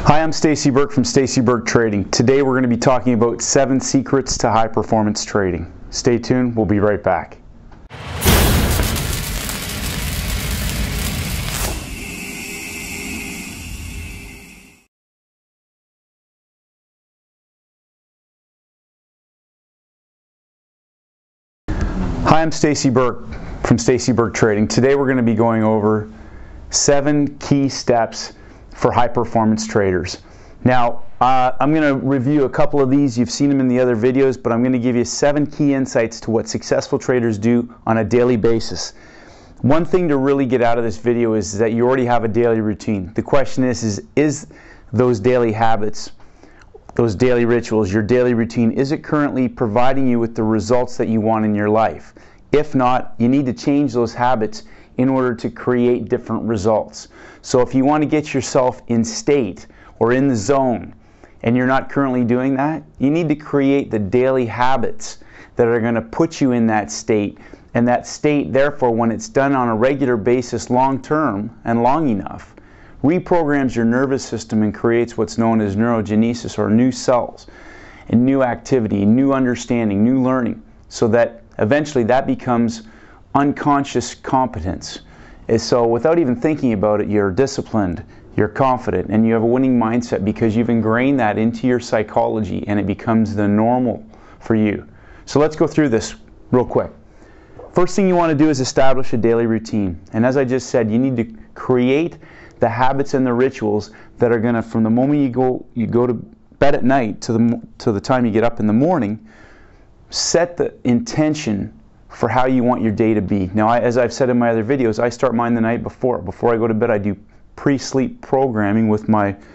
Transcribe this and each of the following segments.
Hi, I'm Stacy Burke from Stacy Burke Trading. Today we're going to be talking about 7 secrets to high performance trading. Stay tuned, we'll be right back. Hi, I'm Stacy Burke from Stacy Burke Trading. Today we're going to be going over 7 key steps for high performance traders. Now, I'm going to review a couple of these. You've seen them in the other videos, but I'm going to give you 7 key insights to what successful traders do on a daily basis. One thing to really get out of this video is that you already have a daily routine. The question is those daily habits, those daily rituals, your daily routine, is it currently providing you with the results that you want in your life? If not, you need to change those habits in order to create different results. So if you want to get yourself in state or in the zone and you're not currently doing that, you need to create the daily habits that are going to put you in that state. And that state, therefore, when it's done on a regular basis long term and long enough, reprograms your nervous system and creates what's known as neurogenesis, or new cells and new activity, new understanding, new learning, so that eventually that becomes unconscious competence. And so without even thinking about it, you're disciplined, you're confident, and you have a winning mindset because you've ingrained that into your psychology and it becomes the normal for you. So let's go through this real quick. First thing you want to do is establish a daily routine. And as I just said, you need to create the habits and the rituals that are going to, from the moment you go to bed at night to the time you get up in the morning, set the intention for how you want your day to be. Now, as I've said in my other videos, I start mine the night before. Before I go to bed, I do pre-sleep programming with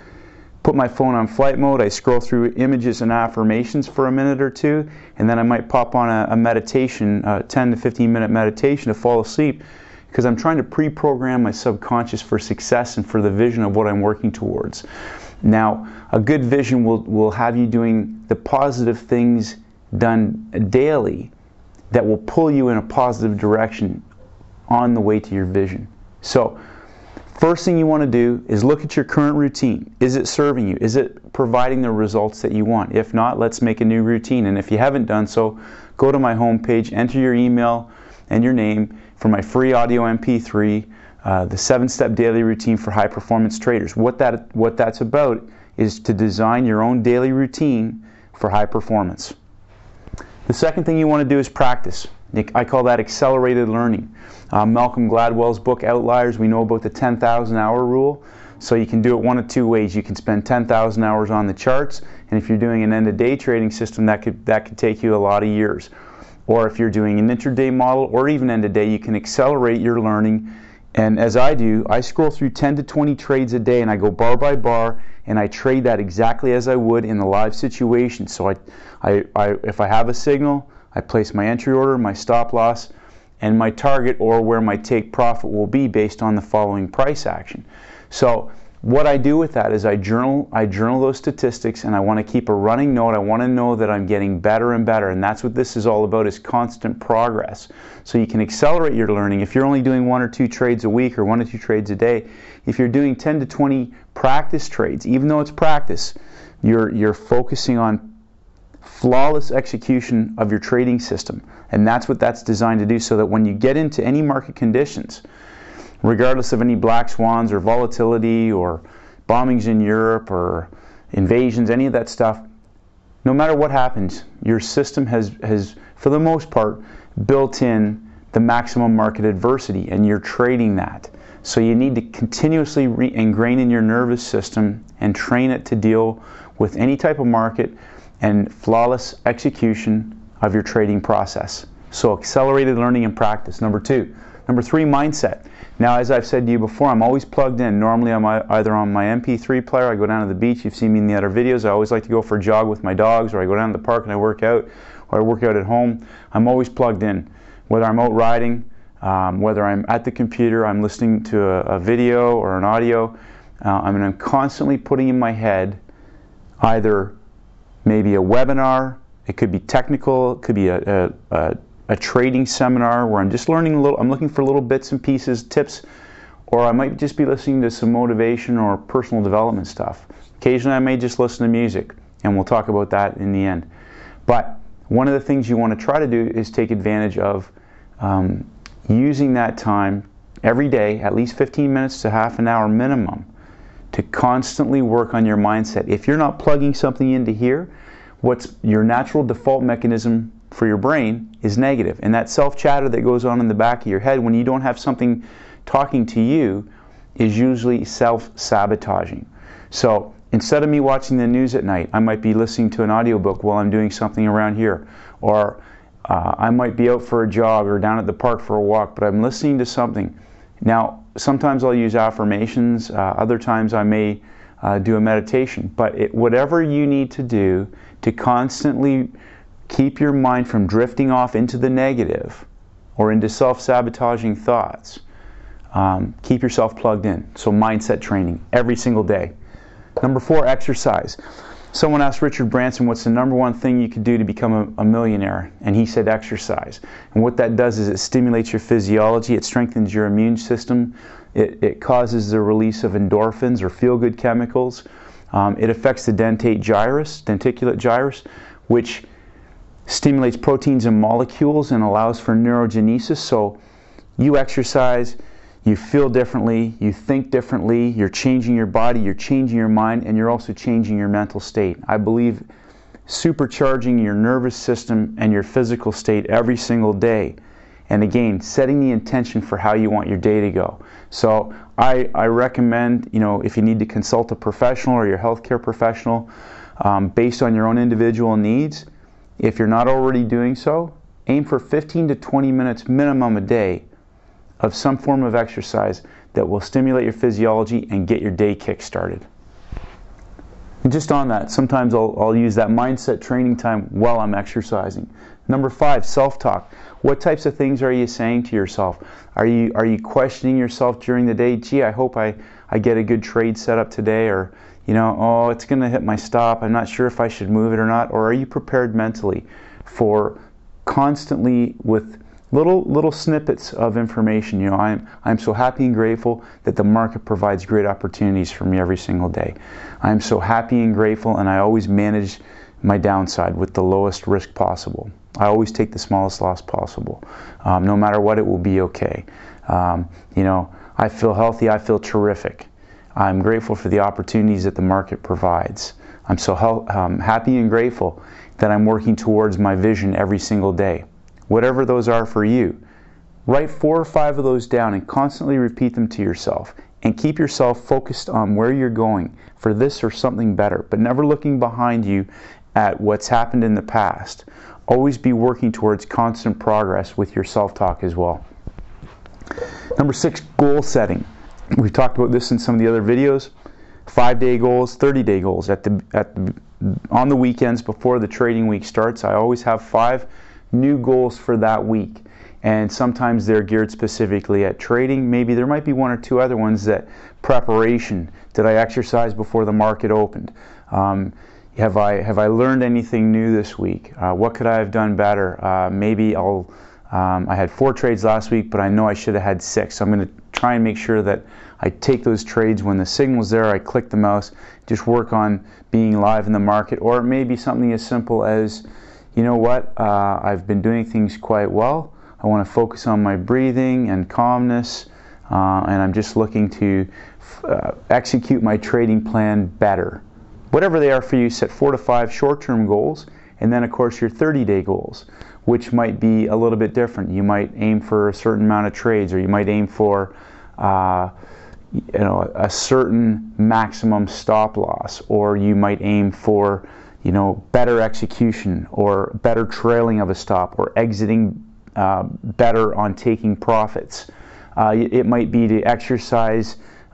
put my phone on flight mode, I scroll through images and affirmations for a minute or two, and then I might pop on a meditation, 10 to 15 minute meditation to fall asleep, because I'm trying to pre-program my subconscious for success and for the vision of what I'm working towards. Now, a good vision will have you doing the positive things done daily that will pull you in a positive direction on the way to your vision. So, first thing you want to do is look at your current routine. Is it serving you? Is it providing the results that you want? If not, let's make a new routine. And if you haven't done so, go to my homepage, enter your email and your name for my free audio MP3, the 7-step daily routine for high performance traders. What that's about is to design your own daily routine for high performance. The second thing you want to do is practice. I call that accelerated learning. Malcolm Gladwell's book Outliers, we know about the 10,000 hour rule. So you can do it one of 2 ways. You can spend 10,000 hours on the charts, and if you're doing an end-of-day trading system, that could take you a lot of years. Or if you're doing an intraday model or even end-of-day, you can accelerate your learning. And as I do, I scroll through 10 to 20 trades a day, and I go bar by bar, and I trade that exactly as I would in the live situation. So if I have a signal, I place my entry order, my stop loss, and my target, or where my take profit will be based on the following price action. So what I do with that is I journal those statistics, and I want to keep a running note. I want to know that I'm getting better and better, and that's what this is all about, is constant progress. So you can accelerate your learning. If you're only doing 1 or 2 trades a week or 1 or 2 trades a day, if you're doing 10 to 20 practice trades, even though it's practice, you're focusing on flawless execution of your trading system. And that's what that's designed to do, so that when you get into any market conditions, regardless of any black swans or volatility or bombings in Europe or invasions, any of that stuff, no matter what happens, your system has for the most part built in the maximum market adversity, and you're trading that. So you need to continuously ingrain in your nervous system and train it to deal with any type of market and flawless execution of your trading process. So accelerated learning and practice, number 2. Number 3, mindset. Now, as I've said to you before, I'm always plugged in. Normally I'm either on my MP3 player, I go down to the beach, you've seen me in the other videos, I always like to go for a jog with my dogs, or I go down to the park and I work out, or I work out at home. I'm always plugged in. Whether I'm out riding, whether I'm at the computer, I'm listening to a video or an audio, I'm constantly putting in my head either maybe a webinar, it could be technical, it could be a trading seminar where I'm just learning I'm looking for little bits and pieces, tips, or I might just be listening to some motivation or personal development stuff. Occasionally I may just listen to music, and we'll talk about that in the end. But one of the things you want to try to do is take advantage of using that time every day, at least 15 minutes to half an hour minimum, to constantly work on your mindset. If you're not plugging something into here, what's your natural default mechanism for your brain is negative. And that self-chatter that goes on in the back of your head when you don't have something talking to you is usually self-sabotaging. So instead of me watching the news at night, I might be listening to an audiobook while I'm doing something around here. Or I might be out for a jog or down at the park for a walk, but I'm listening to something. Now, sometimes I'll use affirmations, other times I may do a meditation, but whatever you need to do to constantly keep your mind from drifting off into the negative or into self-sabotaging thoughts, keep yourself plugged in. So mindset training every single day. Number 4, exercise. Someone asked Richard Branson, what's the number one thing you could do to become a millionaire? And he said exercise. And what that does is it stimulates your physiology, it strengthens your immune system, it causes the release of endorphins or feel-good chemicals. It affects the dentate gyrus, denticulate gyrus, which stimulates proteins and molecules and allows for neurogenesis. So you exercise, you feel differently, you think differently, you're changing your body, you're changing your mind, and you're also changing your mental state. I believe supercharging your nervous system and your physical state every single day. And again, setting the intention for how you want your day to go. So I recommend, if you need to consult a professional or your healthcare professional, based on your own individual needs, if you're not already doing so, aim for 15 to 20 minutes minimum a day of some form of exercise that will stimulate your physiology and get your day kick-started. And just on that, sometimes I'll use that mindset training time while I'm exercising. Number 5, self-talk. What types of things are you saying to yourself? Are you questioning yourself during the day? Gee, I hope I get a good trade set up today, or oh, it's going to hit my stop. I'm not sure if I should move it or not. Or are you prepared mentally for constantly with little snippets of information? I'm so happy and grateful that the market provides great opportunities for me every single day. I'm so happy and grateful, and I always manage my downside with the lowest risk possible. I always take the smallest loss possible. No matter what, it will be okay. I feel healthy, I feel terrific. I'm grateful for the opportunities that the market provides. I'm so happy and grateful that I'm working towards my vision every single day. Whatever those are for you, write 4 or 5 of those down and constantly repeat them to yourself. And keep yourself focused on where you're going for this or something better, but never looking behind you at what's happened in the past. Always be working towards constant progress with your self-talk as well. Number 6, goal setting. We've talked about this in some of the other videos. 5-day goals, 30-day goals. On the weekends before the trading week starts, I always have 5 new goals for that week. And sometimes they're geared specifically at trading. Maybe there might be 1 or 2 other ones that preparation. Did I exercise before the market opened? Have I learned anything new this week? What could I have done better? Maybe I had 4 trades last week, but I know I should have had 6. So I'm going to try and make sure that I take those trades when the signal's there. I click the mouse, just work on being live in the market. Or it may be something as simple as, you know what, I've been doing things quite well. I want to focus on my breathing and calmness, and I'm just looking to execute my trading plan better. Whatever they are for you, set 4 to 5 short-term goals, and then of course your 30-day goals, which might be a little bit different. You might aim for a certain amount of trades, or you might aim for a certain maximum stop loss, or you might aim for better execution, or better trailing of a stop, or exiting better on taking profits. It might be to exercise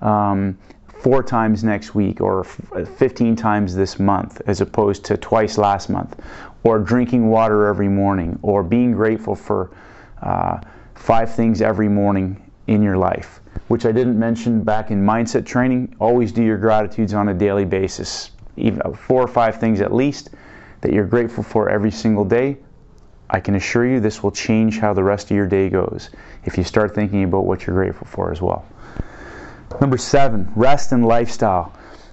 4 times next week, or 15 times this month as opposed to twice last month, or drinking water every morning, or being grateful for 5 things every morning in your life, which I didn't mention back in mindset training. Always do your gratitudes on a daily basis, even 4 or 5 things at least that you're grateful for every single day. I can assure you this will change how the rest of your day goes if you start thinking about what you're grateful for as well. Number 7, rest and lifestyle.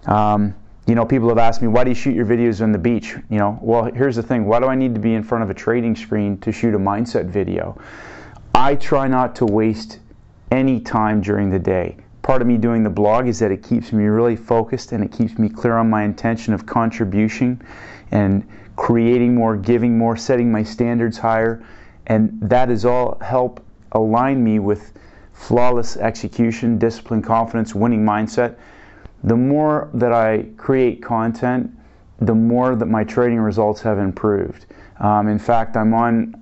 You know, people have asked me, why do you shoot your videos on the beach? You know, well, here's the thing. Why do I need to be in front of a trading screen to shoot a mindset video? I try not to waste any time during the day. Part of me doing the blog is that it keeps me really focused and it keeps me clear on my intention of contribution and creating more, giving more, setting my standards higher. And that is all help align me with flawless execution, discipline, confidence, winning mindset. The more that I create content, the more that my trading results have improved. In fact, I'm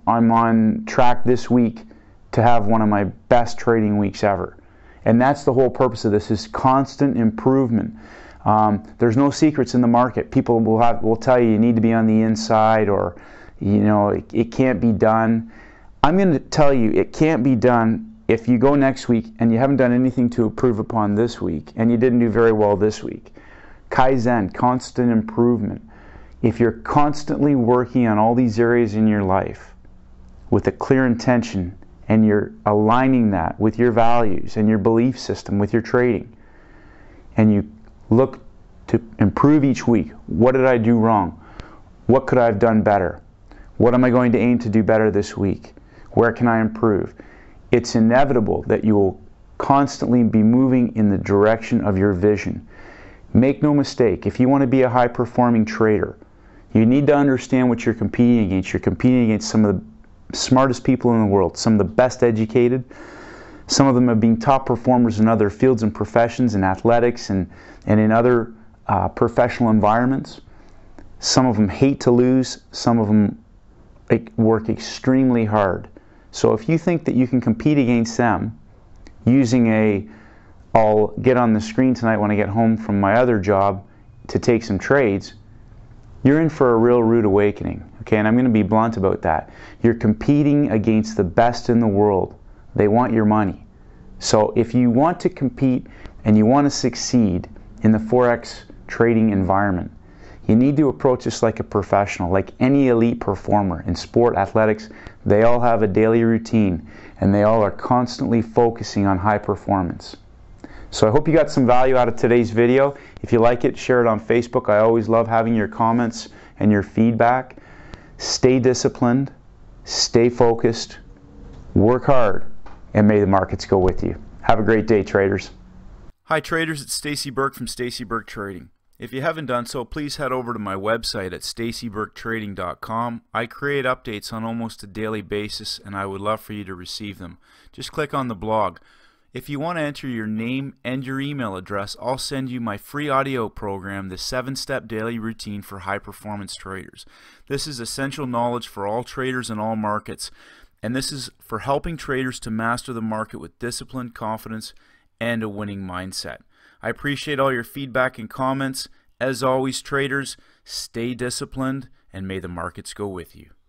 on track this week to have one of my best trading weeks ever. And that's the whole purpose of this, is constant improvement. There's no secrets in the market. People will tell you need to be on the inside, or you know, it can't be done. I'm going to tell you it can't be done if you go next week and you haven't done anything to improve upon this week and you didn't do very well this week. Kaizen, constant improvement. If you're constantly working on all these areas in your life with a clear intention and you're aligning that with your values and your belief system with your trading, and you look to improve each week, what did I do wrong? What could I have done better? What am I going to aim to do better this week? Where can I improve? It's inevitable that you will constantly be moving in the direction of your vision. Make no mistake, if you want to be a high-performing trader, you need to understand what you're competing against. You're competing against some of the smartest people in the world, some of the best educated. Some of them have been top performers in other fields and professions, in athletics and in other professional environments. Some of them hate to lose. Some of them work extremely hard. So if you think that you can compete against them using I'll get on the screen tonight when I get home from my other job to take some trades, you're in for a real rude awakening. Okay, and I'm going to be blunt about that. You're competing against the best in the world. They want your money. So if you want to compete and you want to succeed in the Forex trading environment, you need to approach this like a professional, like any elite performer in sport, athletics. They all have a daily routine and they all are constantly focusing on high performance. So I hope you got some value out of today's video. If you like it, share it on Facebook. I always love having your comments and your feedback. Stay disciplined, stay focused, work hard, and may the markets go with you. Have a great day, traders. Hi traders, it's Stacy Burke from Stacy Burke Trading. If you haven't done so, please head over to my website at stacyburketrading.com. I create updates on almost a daily basis and I would love for you to receive them. Just click on the blog. If you want to enter your name and your email address, I'll send you my free audio program, the 7-Step Daily Routine for High Performance Traders. This is essential knowledge for all traders in all markets, and this is for helping traders to master the market with discipline, confidence, and a winning mindset. I appreciate all your feedback and comments. As always, traders, stay disciplined and may the markets go with you.